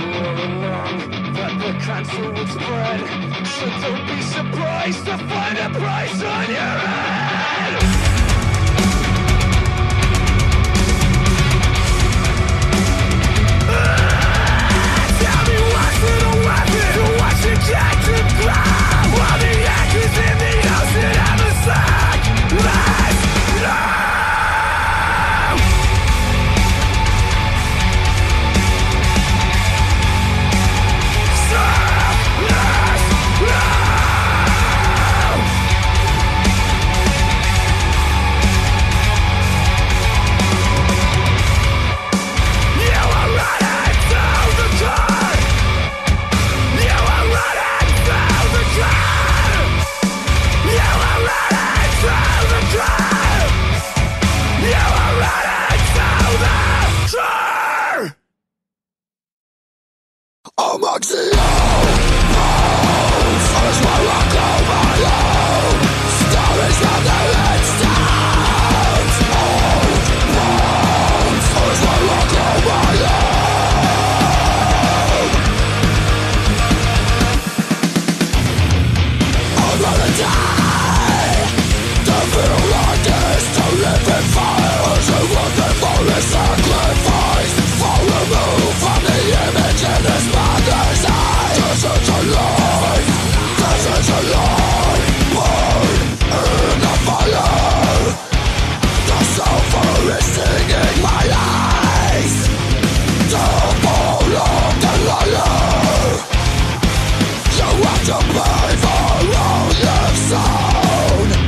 all along that the cancer would spread. So don't be surprised to find a price on your head. Tell me what's in a weapon, what's your cat to grab? While the actors in the ocean have a sack. Let's go! Amongst the old bones is where I call my own. Stories from the headstones. Old bones is where I call my own. I'm gonna die. To feel like this, to live in fire, to work and for a sacrifice. For remove from the image in this mother's eye. This is a lie, this is a lie. Burn in the fire. The sulfur is stinging my eyes. The ball of the liar. You have to pay for all you've sown.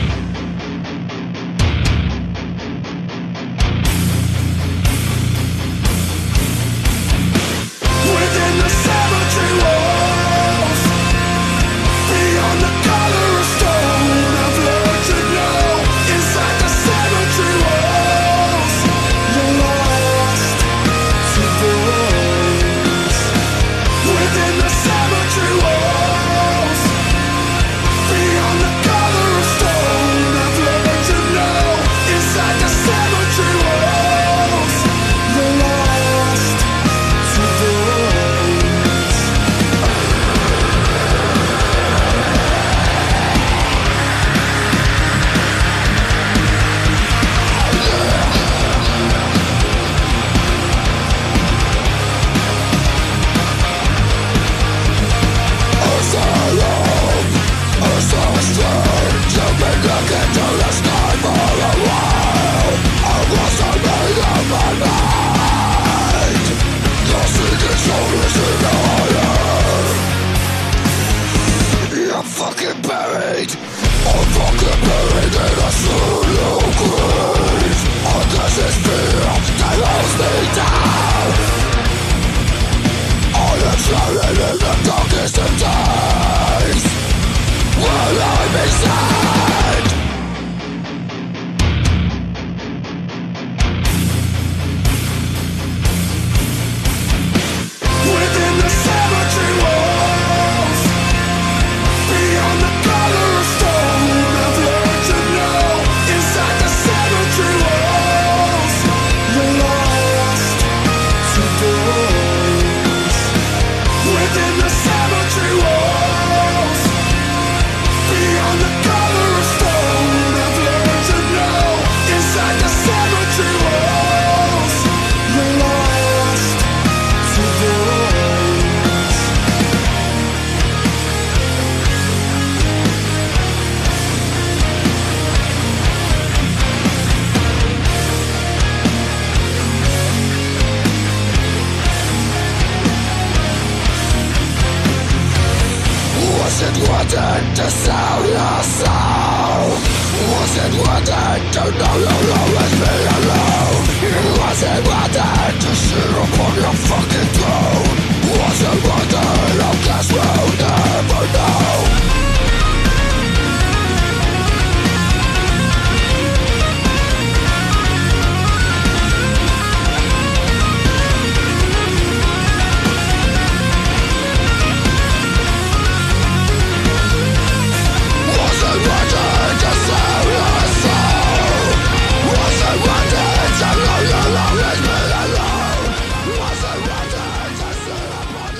Within the cemetery walls, beyond the color of stone, I've learned to know. Inside the cemetery walls, you're lost to those. Within the cemetery walls, beyond the color of stone, I've learned to know. Inside the cemetery walls, you're lost to those. You've been looking to the sky for a while. I was a man of my mind. Your secret soul is in the higher. I'm fucking buried. I'm fucking buried in a solo grave. And this is fear that holds me down. I am shrouded in the darkest of days. Will I be sad? Within the cemetery walls, beyond the color of stone, I've learned to know. Inside the cemetery walls, you're lost to those. Within the cemetery walls, beyond the color of stone, I've learned to know. Inside the cemetery walls, you're lost to those. Was it worth it to sell your soul? Was it worth it to know you'll always be alone? Was it worth it to sit upon your fucking throne? Was it worth it? I guess we'll never know. Was it worth it to sell your soul? Was it worth it to know you'll always be alone? Was it worth it to sit upon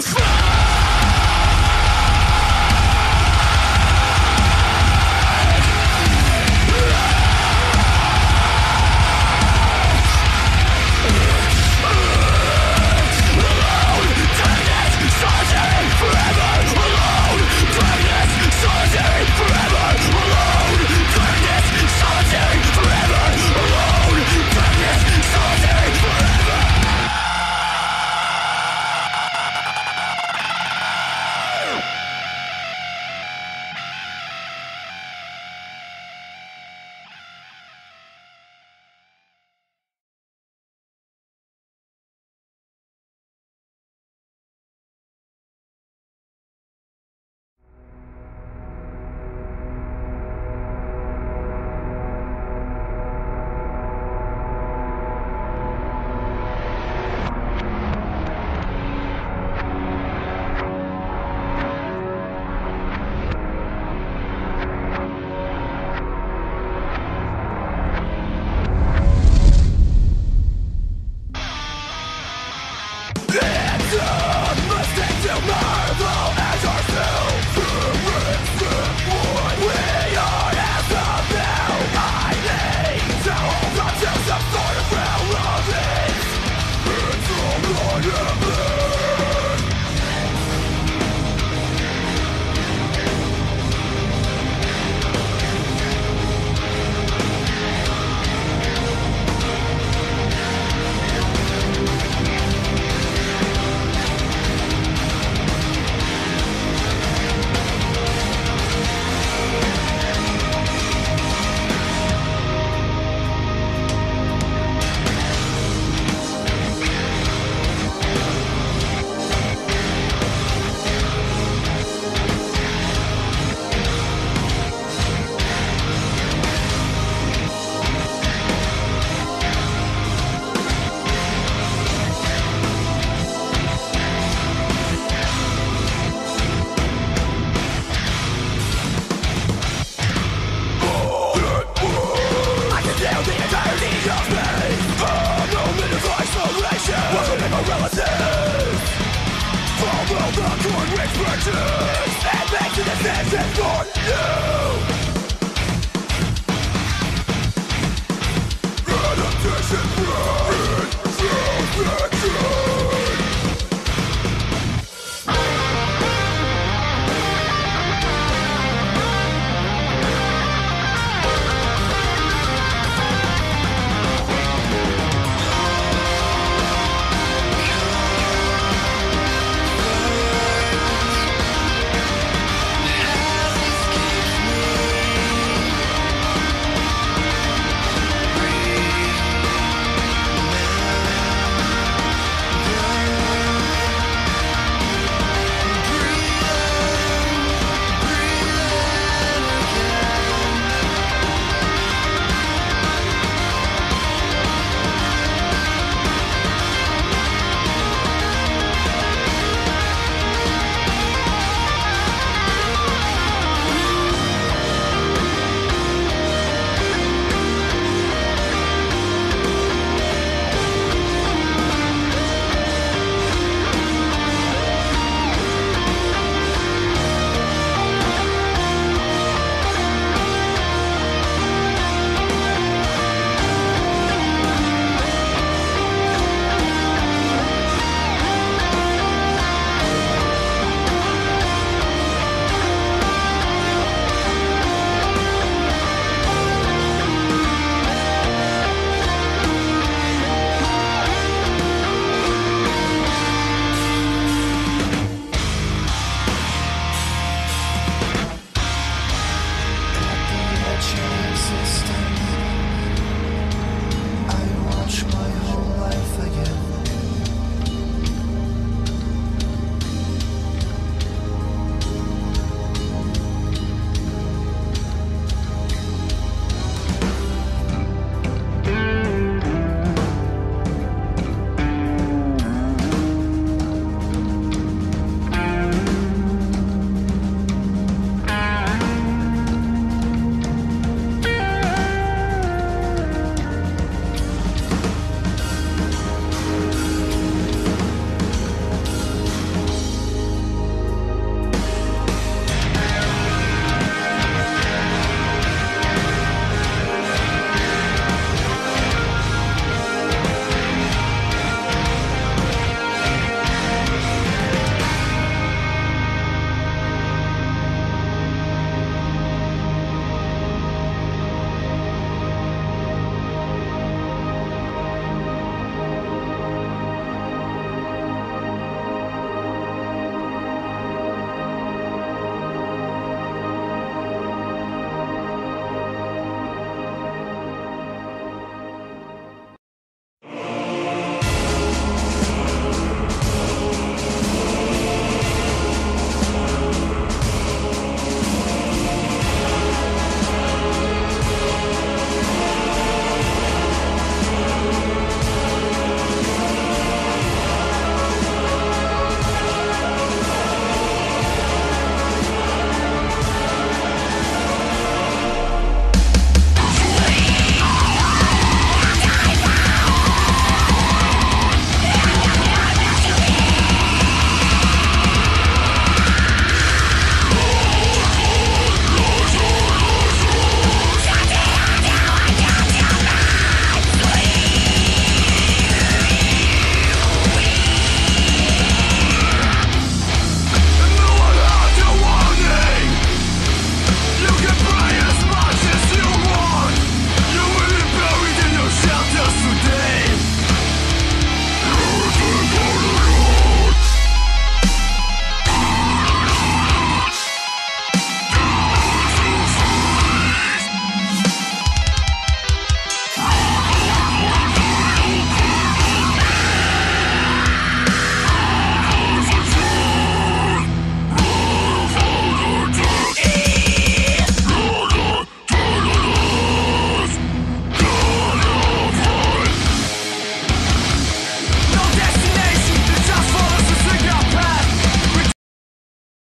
Follow the corn which purchase and make the decisions for you.